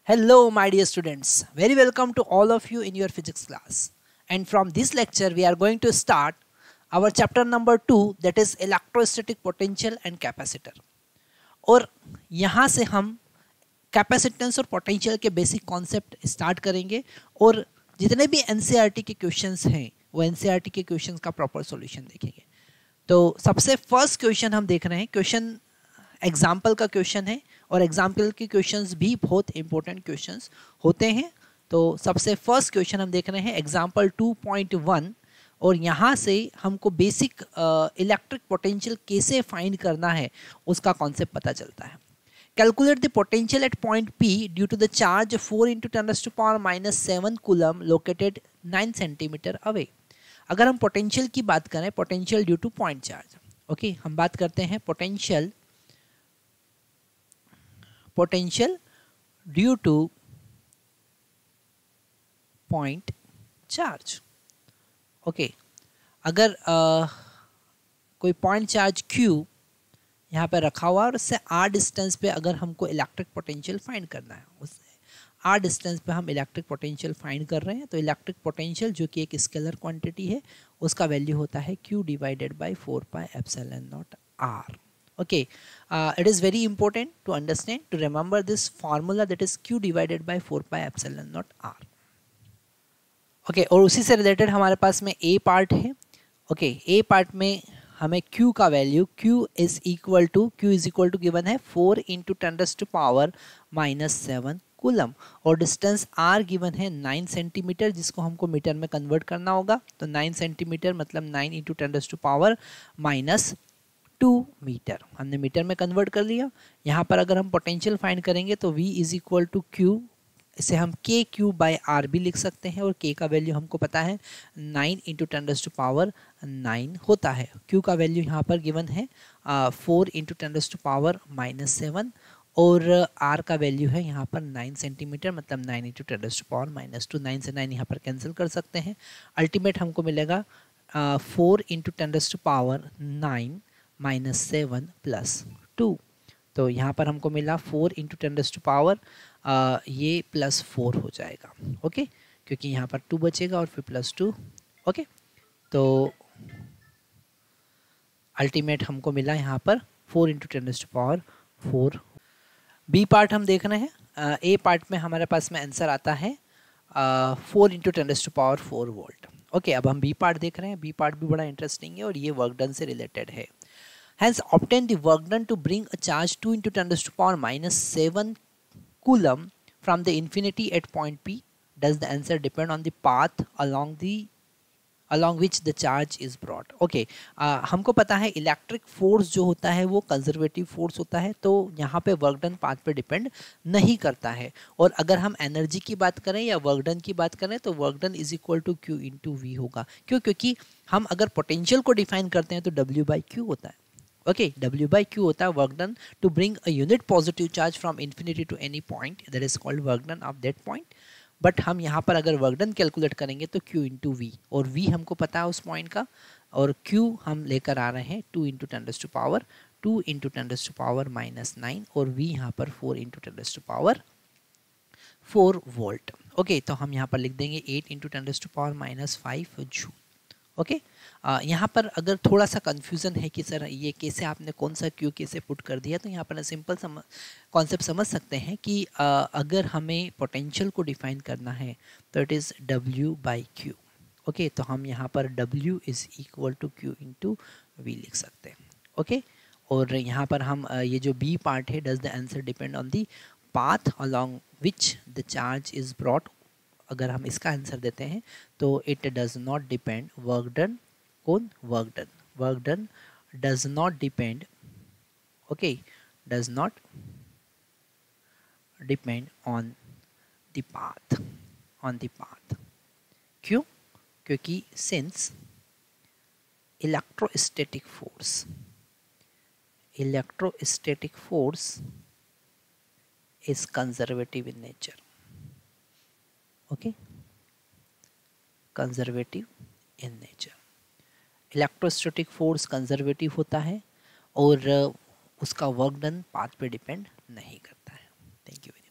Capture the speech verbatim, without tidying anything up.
Hello my dear students, very welcome to all of you in your physics class. And from this lecture we are going to start our chapter number two, that is electrostatic potential and capacitor. और यहाँ से हम capacitance और potential के basic concept start करेंगे और जितने भी एनसीईआरटी के क्वेश्चंस हैं वो एनसीईआरटी के क्वेश्चंस का प्रॉपर सॉल्यूशन देखेंगे। तो सबसे फर्स्ट क्वेश्चन हम देख रहे हैं, क्वेश्चन एग्जाम्पल का क्वेश्चन है और एग्जाम्पल के क्वेश्चंस भी बहुत इंपॉर्टेंट क्वेश्चंस होते हैं। तो सबसे फर्स्ट क्वेश्चन हम देख रहे हैं एग्जाम्पल टू पॉइंट वन और यहाँ से हमको बेसिक इलेक्ट्रिक पोटेंशियल कैसे फाइंड करना है उसका कॉन्सेप्ट पता चलता है। Calculate the potential at point P due to the charge four into ten to power minus seven coulomb located nine centimetre away. अगर हम पोटेंशियल की बात करें, potential due to point charge, okay हम बात करते हैं potential potential due to point charge. Okay अगर आ, कोई पॉइंट चार्ज Q यहाँ पे रखा हुआ और उससे आर डिस्टेंस पे अगर हमको इलेक्ट्रिक पोटेंशियल फाइंड करना है, उससे आर डिस्टेंस पे हम इलेक्ट्रिक पोटेंशियल फाइंड कर रहे हैं, तो इलेक्ट्रिक पोटेंशियल जो कि एक स्केलर क्वांटिटी है उसका वैल्यू होता है Q divided by four pi epsilon naught R. Okay, uh, it is very important to understand, to remember this formula, that is Q divided by four pi epsilon naught R. Okay, और उसी से related हमारे पास में A part है। Okay okay, A part में हमें Q का value Q is equal to Q is equal to given है four into ten to power minus seven coulomb और डिस्टेंस R गिवन है नाइन सेंटीमीटर, जिसको हमको मीटर में कन्वर्ट करना होगा। तो नाइन सेंटीमीटर मतलब nine into ten to power minus two metre, हमने मीटर में कन्वर्ट कर लिया। यहाँ पर अगर हम पोटेंशियल फाइंड करेंगे तो V is equal to Q, इसे हम के क्यू बाई आर भी लिख सकते हैं और K का वैल्यू हमको पता है nine into ten to power nine होता है। Q का वैल्यू यहाँ पर गिवन है four into ten to power minus seven और R का वैल्यू है यहाँ पर नाइन सेंटीमीटर मतलब nine into ten to power minus two. Nine से नाइन यहाँ पर कैंसिल कर सकते हैं, अल्टीमेट हमको मिलेगा four into ten to power nine minus seven plus two. तो यहाँ पर हमको मिला four into ten to power ये प्लस फोर हो जाएगा। ओके क्योंकि यहाँ पर टू बचेगा और फिर प्लस टू। ओके तो अल्टीमेट हमको मिला यहाँ पर four into ten to power four. B part हम देख रहे हैं। ए पार्ट में हमारे पास में आंसर आता है four into ten to power four volt. Okay अब हम बी पार्ट देख रहे हैं। बी पार्ट भी बड़ा इंटरेस्टिंग है और ये वर्क डन से रिलेटेड है। Hence, obtain the work done to bring a charge two into ten to the power minus seven coulomb from the infinity at point P. Does the answer depend on the path along the along which the charge is brought? Okay, uh, हमको पता है electric force जो होता है वो conservative force होता है, तो यहाँ पे वर्क डन पाथ पे डिपेंड नहीं करता है। और अगर हम एनर्जी की बात करें या वर्क डन की बात करें तो work done is equal to Q into V होगा। क्यों? क्योंकि हम अगर पोटेंशियल को डिफाइन करते हैं तो डब्ल्यू बाई क्यू होता है। ओके W by Q होता है work done to bring a unit positive charge from infinity to any point, that is called work done of that point. But हम यहाँ पर अगर वर्क डन कैलकुलेट करेंगे तो Q इंटू वी, और V हमको पता है उस पॉइंट का, और Q हम लेकर आ रहे हैं two into ten to power two into ten to power minus nine और V यहाँ पर four into ten to power four volt. Okay तो हम यहाँ पर लिख देंगे eight into ten to power minus five joule. Okay okay? यहाँ पर अगर थोड़ा सा कन्फ्यूज़न है कि सर ये कैसे आपने कौन सा क्यू कैसे पुट कर दिया, तो यहाँ पर सिंपल सम कॉन्सेप्ट समझ सकते हैं कि आ, अगर हमें पोटेंशियल को डिफाइन करना है तो it is W by Q. Okay तो हम यहाँ पर W is equal to Q into V लिख सकते हैं। Okay okay? और यहाँ पर हम ये जो बी पार्ट है, does the answer depend on the path along which the charge is brought, अगर हम इसका आंसर देते हैं तो it does not depend work done कौन work done work done does not depend okay does not depend on the path on the path. क्यों? क्योंकि since electrostatic force electrostatic force is conservative in nature. Okay conservative in nature, electrostatic force conservative होता है और उसका work done path पे depend नहीं करता है। Thank you.